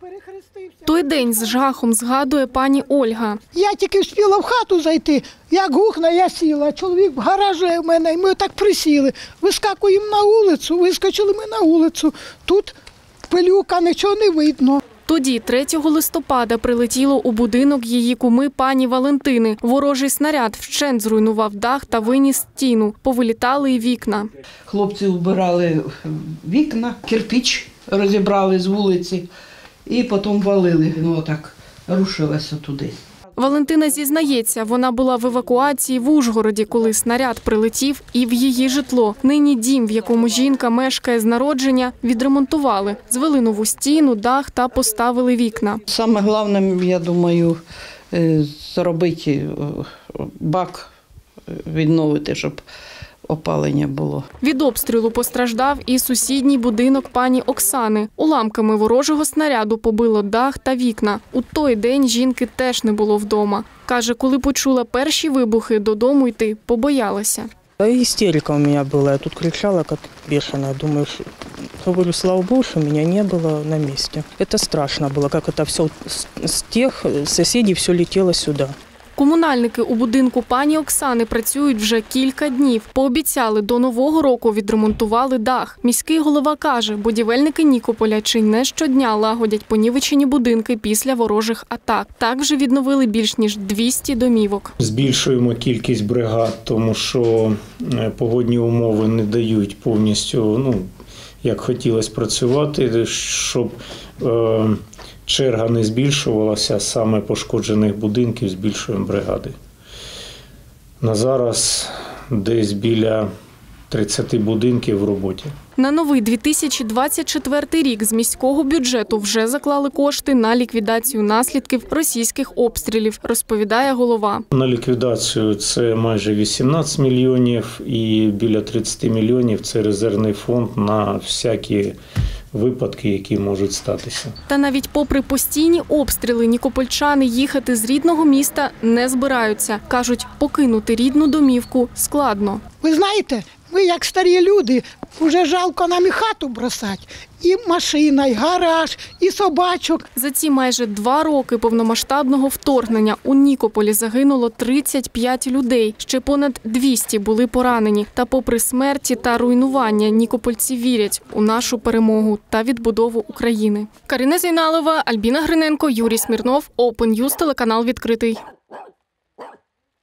Той день з жахом згадує пані Ольга. Я тільки встигла в хату зайти, як гухна, я сіла. Чоловік в гаражі в мене, і ми так присіли. Вискакуємо на вулицю, вискочили ми на вулицю. Тут пилюка, нічого не видно. Тоді, 3 листопада, прилетіло у будинок її куми пані Валентини. Ворожий снаряд вщент зруйнував дах та виніс стіну. Повилітали й вікна. Хлопці вбирали вікна, кирпич розібрали з вулиці і потім валили. Так рушилося туди. Валентина зізнається, вона була в евакуації в Ужгороді, коли снаряд прилетів і в її житло. Нині дім, в якому жінка мешкає з народження, відремонтували. Звели нову стіну, дах та поставили вікна. Саме головне, я думаю, зробити бак, відновити, щоб опалення було. Від обстрілу постраждав і сусідній будинок пані Оксани. Уламками ворожого снаряду побило дах та вікна. У той день жінки теж не було вдома. Каже, коли почула перші вибухи, додому йти побоялася. Истерика у меня была. Я тут кричала, как бешеная. Думаю, говорю, слава Богу, что меня не было на месте. Это страшно было, как это все с тех соседей все летело сюда. Комунальники у будинку пані Оксани працюють вже кілька днів. Пообіцяли, до Нового року відремонтували дах. Міський голова каже, будівельники Нікополя чи не щодня лагодять понівечені будинки після ворожих атак. Так вже відновили більш ніж 200 домівок. Збільшуємо кількість бригад, тому що погодні умови не дають повністю, як хотілося працювати, щоб черга не збільшувалася, саме пошкоджених будинків збільшуємо бригади. На зараз десь біля 30 будинків в роботі. На новий 2024 рік з міського бюджету вже заклали кошти на ліквідацію наслідків російських обстрілів, розповідає голова. На ліквідацію це майже 18 мільйонів і біля 30 мільйонів – це резервний фонд на всякі випадки, які можуть статися. Та навіть попри постійні обстріли, нікопольчани їхати з рідного міста не збираються. Кажуть, покинути рідну домівку складно. Ви знаєте, ми як старі люди, вже жалко нам і хату бросати, і машина, і гараж, і собачок. За ці майже 2 роки повномасштабного вторгнення у Нікополі загинуло 35 людей. Ще понад 200 були поранені. Та попри смерті та руйнування, нікопольці вірять у нашу перемогу та відбудову України. Карина Зейналова, Альбіна Гриненко, Юрій Смірнов, Open News, телеканал «Відкритий».